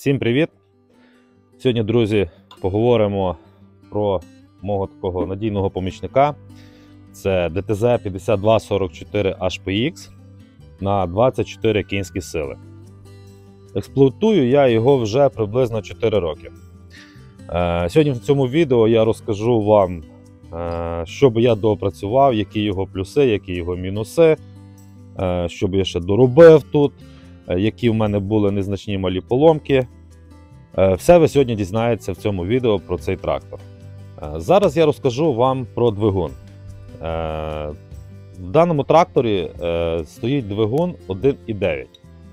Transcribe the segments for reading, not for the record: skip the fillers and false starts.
Всім привіт! Сьогодні, друзі, поговоримо про мого такого надійного помічника. Це DTZ 5244 HPX на 24 кінські сили. Експлуатую я його вже приблизно 4 роки. Сьогодні в цьому відео я розкажу вам, що би я доопрацював, які його плюси, які його мінуси, що би я ще доробив тут, які в мене були незначні малі поломки. Все ви сьогодні дізнаєтеся в цьому відео про цей трактор. Зараз я розкажу вам про двигун. В даному тракторі стоїть двигун 1,9.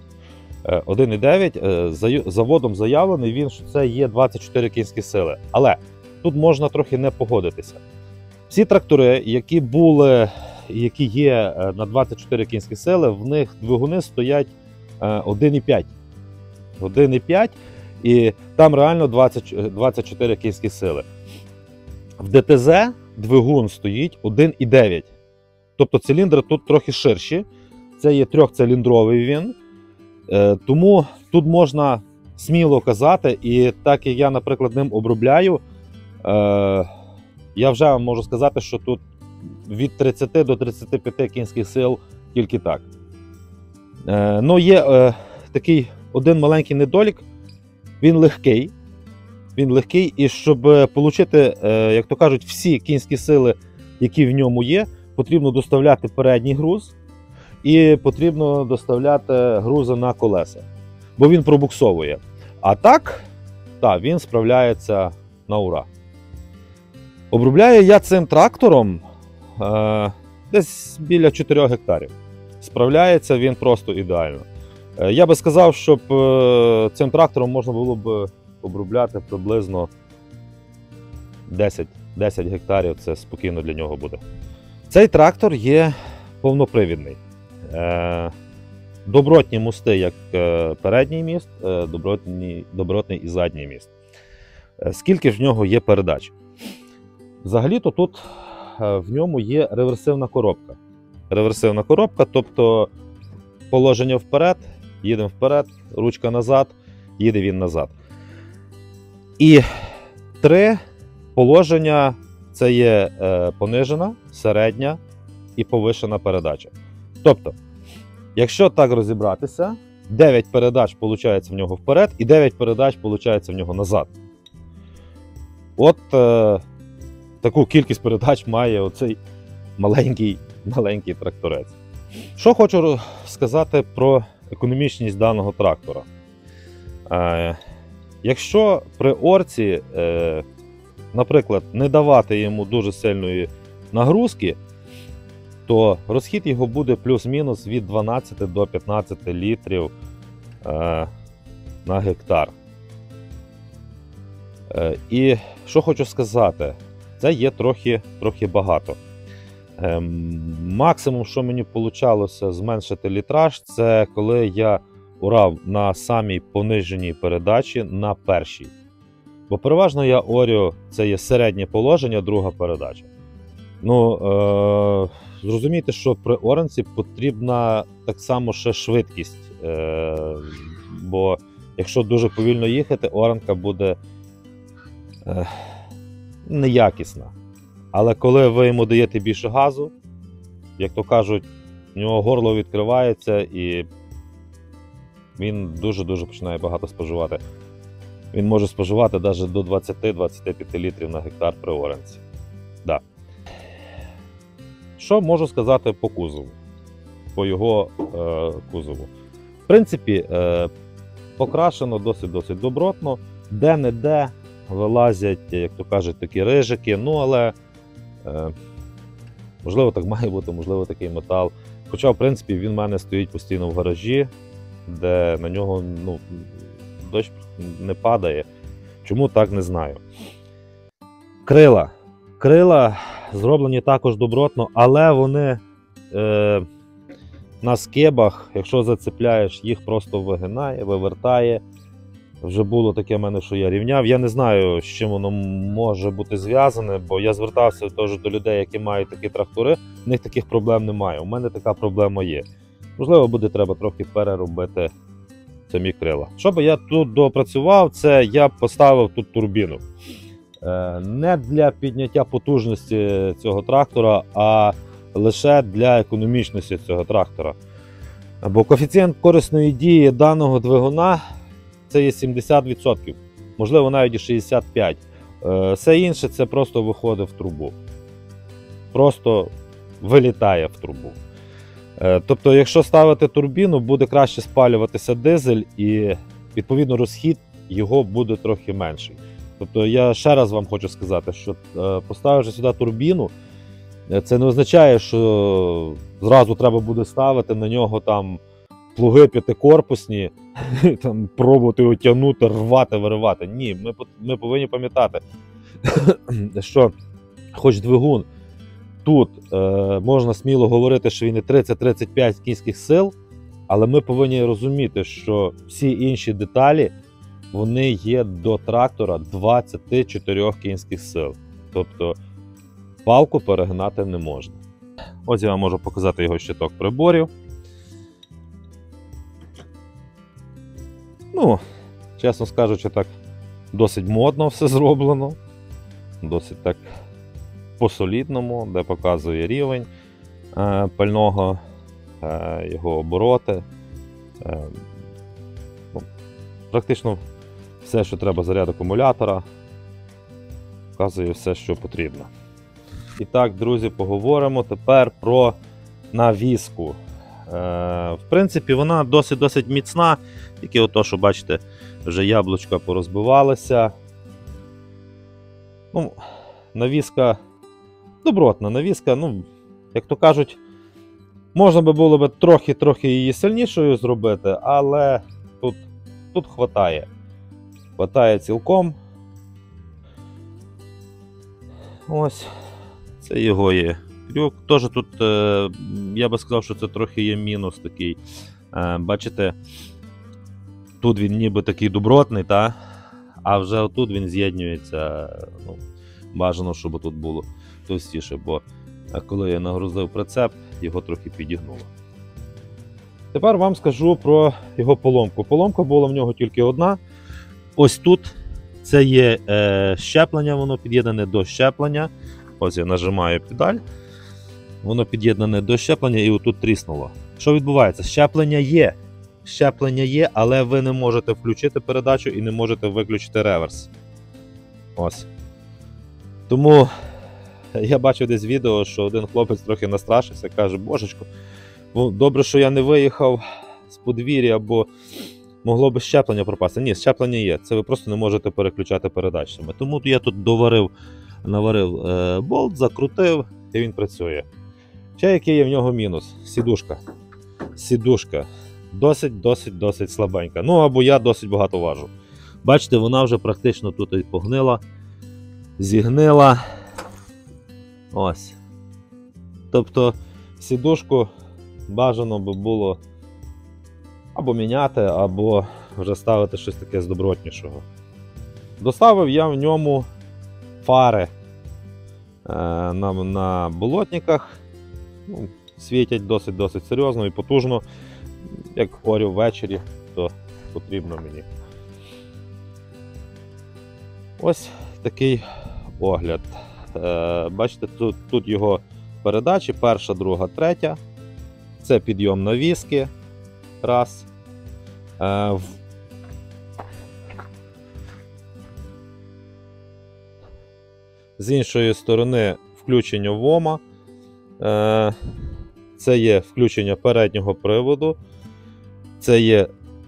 1,9 заводом заявлений він, що це є 24 кінські сили. Але тут можна трохи не погодитися. Всі трактори, які є на 24 кінські сили, в них двигуни стоять 1,5. 1,5 і там реально 24 кінські сили. В ДТЗ двигун стоїть 1,9. Тобто циліндри тут трохи ширші. Це є трьохциліндровий він. Тому тут можна сміло казати, і так як я, наприклад, ним обробляю, я вже вам можу сказати, що тут від 30 до 35 кінських сил тільки так. Ну, є такий один маленький недолік. Він легкий. І щоб отримати, як то кажуть, всі кінські сили, які в ньому є, потрібно доставляти передній груз і потрібно доставляти грузи на колеса, бо він пробуксовує. А так, він справляється на ура. Обробляю я цим трактором десь біля 4 гектарів. Справляється він просто ідеально. Я би сказав, щоб цим трактором можна було б обробляти приблизно 10 гектарів, це спокійно для нього буде. Цей трактор є повнопривідний. Добротні мости, як передній міст, добротний і задній міст. Скільки ж в нього є передач? Взагалі-то тут в ньому є реверсивна коробка. Реверсивна коробка, тобто положення вперед, їдемо вперед, ручка назад, їде він назад. І 3 положення – це є понижена, середня і повишена передача. Тобто, якщо так розібратися, 9 передач виходить в нього вперед і 9 передач виходить в нього назад. От таку кількість передач має оцей маленький тракторець. Що хочу сказати про економічність даного трактора. Якщо при орці, наприклад, не давати йому дуже сильної нагрузки, то розхід його буде плюс-мінус від 12 до 15 літрів на гектар. І що хочу сказати, це є трохи багато. Максимум, що мені вийшло зменшити літраж, це коли я орав на самій пониженій передачі на першій. Бо переважно я орю, це є середнє положення, друга передача. Ну, зрозумійте, що при оранці потрібна так само ще швидкість. Бо якщо дуже повільно їхати, оранка буде неякісна. Але коли ви йому даєте більше газу, як то кажуть, в нього горло відкривається і він дуже починає багато споживати. Він може споживати навіть до 20-25 літрів на гектар при оранці. Да. Що можу сказати по кузову? По його кузову. В принципі, покрашено досить добротно. Де-не-де вилазять, як то кажуть, такі рижики. Ну, але можливо так має бути, можливо такий метал. Хоча, в принципі, він в мене стоїть постійно в гаражі, де на нього дощ не падає. Чому так, не знаю. Крила зроблені також добротно, але вони на скибах, якщо зацепляєш, їх просто вигинає, вивертає. Вже було таке в мене, що я рівняв. Я не знаю, з чим воно може бути зв'язане, бо я звертався теж до людей, які мають такі трактори, в них таких проблем немає. У мене така проблема є. Можливо, буде треба трохи переробити самі крила. Що би я тут допрацював, це я б поставив тут турбіну. Не для підняття потужності цього трактора, а лише для економічності цього трактора. Бо коефіцієнт корисної дії даного двигуна це є 70%, можливо навіть і 65%. Все інше це просто виходить в трубу. Просто вилітає в трубу. Тобто, якщо ставити турбіну, буде краще спалюватися дизель і, відповідно, розхід його буде трохи менший. Тобто, я ще раз вам хочу сказати, що поставивши сюди турбіну, це не означає, що зразу треба буде ставити на нього там плуги п'ятикорпусні, там, пробувати його тягнути, рвати, виривати. Ні, ми повинні пам'ятати, що хоч двигун тут можна сміло говорити, що він і 30-35 кінських сил, але ми повинні розуміти, що всі інші деталі, вони є до трактора 24 кінських сил. Тобто палку перегнати не можна. Ось я вам можу показати його щиток приборів. Ну, чесно скажучи, так досить модно все зроблено. Досить так по-солідному, де показує рівень пального, його обороти. Практично все, що треба, заряд акумулятора, показує все, що потрібно. І так, друзі, поговоримо тепер про навіску. В принципі, вона досить міцна, тільки ото, що бачите, вже яблучка порозбивалися. Ну, навіска добротна навіска, ну, як то кажуть, можна би було б трохи її сильнішою зробити, але тут хватає. Хватає цілком. Ось, це його є крюк. Теж тут, я би сказав, що це трохи є мінус такий. Бачите, тут він ніби такий добротний, а вже отут він з'єднюється, ну, бажано, щоб тут було товстіше, бо коли я нагрузив прицеп, його трохи підігнуло. Тепер вам скажу про його поломку. Поломка була в нього тільки одна. Ось тут це є щеплення, воно під'єднане до щеплення. Ось я нажимаю педаль, воно під'єднане до щеплення і отут тріснуло. Що відбувається? Щеплення є, але ви не можете включити передачу і не можете виключити реверс. Ось. Тому я бачив десь відео, що один хлопець трохи настрашився, каже: божечко, добре, що я не виїхав з подвір'я, бо могло би щеплення пропасти. Ні, щеплення є, це ви просто не можете переключати передачами. Тому я тут наварив болт, закрутив і він працює. Ще який є в нього мінус? Сідушка досить слабенька. Ну або я досить багато важу. Бачите, вона вже практично тут і погнила, зігнила. Ось. Тобто сідушку бажано би було або міняти, або вже ставити щось таке з добротнішого. Доставив я в ньому фари на болотниках. Ну, світять досить серйозно і потужно. Як говорю ввечері, то потрібно мені. Ось такий огляд. Бачите, тут його передачі, перша, друга, третя. Це підйом навіски. Раз. З іншої сторони включення ВОМа. Це є включення переднього приводу. Це є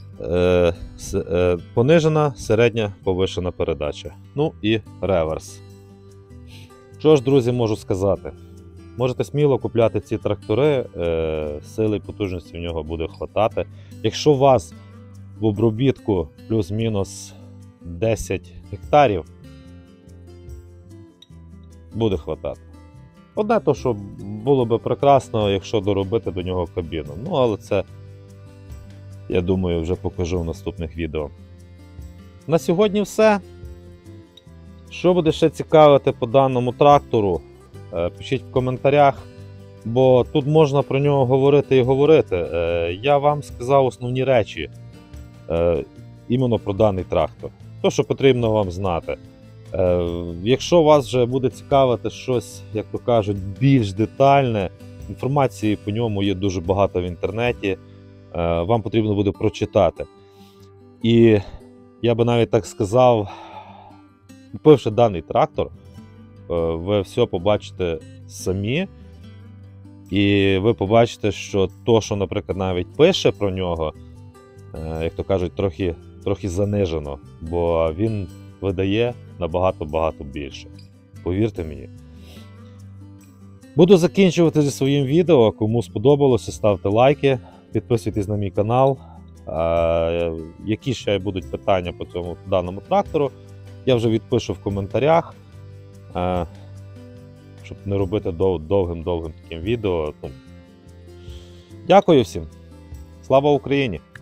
понижена, середня, повишена передача. Ну і реверс. Що ж, друзі, можу сказати? Можете сміло купляти ці трактори, сили і потужності в нього буде хватати. Якщо у вас в обробітку плюс-мінус 10 гектарів, буде хватати. Одне то, що було би прекрасно, якщо доробити до нього кабіну. Ну, але це, я думаю, вже покажу в наступних відео. На сьогодні все. Що буде ще цікавити по даному трактору, пишіть в коментарях, бо тут можна про нього говорити і говорити. Я вам сказав основні речі. іменно про даний трактор. То, що потрібно вам знати. Якщо вас вже буде цікавити щось, як то кажуть, більш детальне, інформації по ньому є дуже багато в інтернеті, вам потрібно буде прочитати. І я би навіть так сказав, купивши даний трактор, ви все побачите самі, і ви побачите, що то, що, наприклад, навіть пише про нього, як то кажуть, трохи занижено, бо він видає набагато більше. Повірте мені. Буду закінчувати зі своїм відео. Кому сподобалося, ставте лайки, підписуйтесь на мій канал. Які ще будуть питання по цьому даному трактору, я вже відпишу в коментарях, щоб не робити довгим таким відео. Дякую всім. Слава Україні!